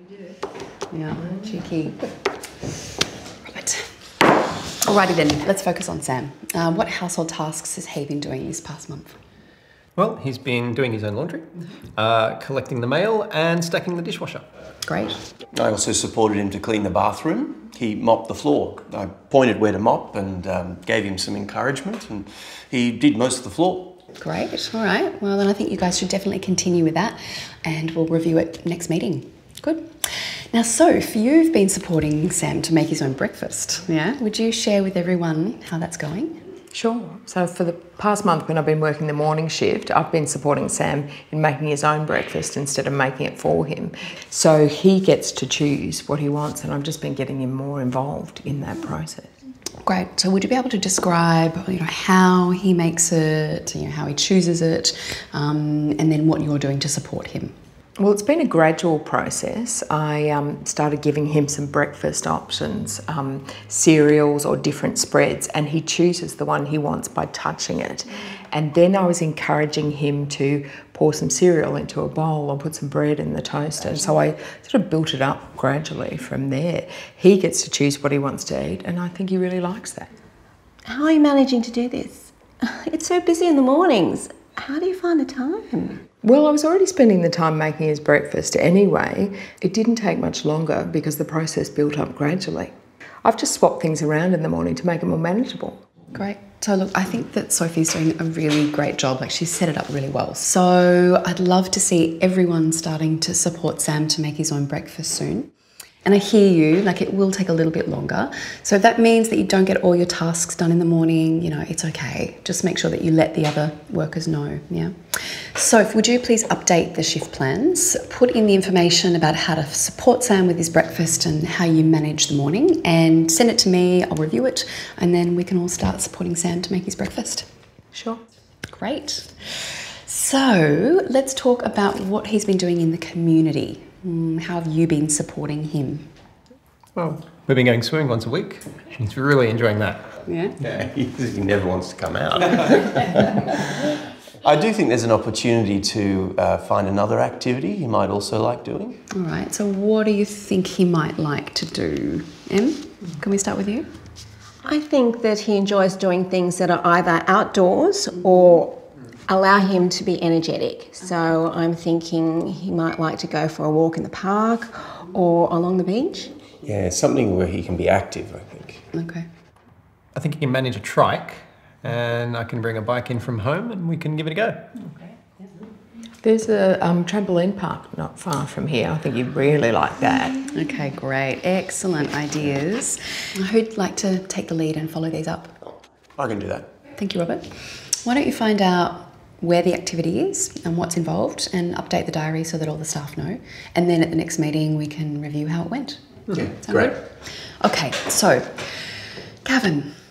Yeah, cheeky. Right. Alrighty then, let's focus on Sam. What household tasks has he been doing this past month? Well, he's been doing his own laundry, collecting the mail and stacking the dishwasher. Great. I also supported him to clean the bathroom. He mopped the floor. I pointed where to mop and gave him some encouragement, and he did most of the floor. Great, all right. Well, then I think you guys should definitely continue with that, and we'll review it next meeting. Good. Now, Soph, you've been supporting Sam to make his own breakfast, yeah? Would you share with everyone how that's going? Sure. So for the past month when I've been working the morning shift, I've been supporting Sam in making his own breakfast instead of making it for him. So he gets to choose what he wants, and I've just been getting him more involved in that process. Great. So would you be able to describe, how he makes it, how he chooses it, and then what you're doing to support him? Well, it's been a gradual process. I started giving him some breakfast options, cereals or different spreads, and he chooses the one he wants by touching it. And then I was encouraging him to pour some cereal into a bowl or put some bread in the toaster. And so I sort of built it up gradually from there. He gets to choose what he wants to eat, and I think he really likes that. How are you managing to do this? It's so busy in the mornings. How do you find the time? Well, I was already spending the time making his breakfast anyway. It didn't take much longer because the process built up gradually. I've just swapped things around in the morning to make it more manageable. Great. So look, I think that Sophie's doing a really great job. She's set it up really well. So I'd love to see everyone starting to support Sam to make his own breakfast soon. And I hear you, it will take a little bit longer. So if that means that you don't get all your tasks done in the morning, it's okay. Just make sure that you let the other workers know, yeah? So would you please update the shift plans, put in the information about how to support Sam with his breakfast and how you manage the morning, and send it to me, I'll review it, and then we can all start supporting Sam to make his breakfast. Sure. Great. So let's talk about what he's been doing in the community. How have you been supporting him? Well, we've been going swimming once a week. He's really enjoying that. Yeah? Yeah, he never wants to come out. I do think there's an opportunity to find another activity he might also like doing. All right, so what do you think he might like to do? Em, can we start with you? I think that he enjoys doing things that are either outdoors or allow him to be energetic. So I'm thinking he might like to go for a walk in the park or along the beach. Yeah, something where he can be active, I think. Okay. I think he can manage a trike, and I can bring a bike in from home and we can give it a go. Okay. There's a trampoline park not far from here. I think you'd really like that. Okay, great. Excellent ideas. Who'd like to take the lead and follow these up? I can do that. Thank you, Robert. Why don't you find out where the activity is and what's involved and update the diary so that all the staff know. And then at the next meeting, we can review how it went. Yeah, Sound great. good? Okay, so, Gavin,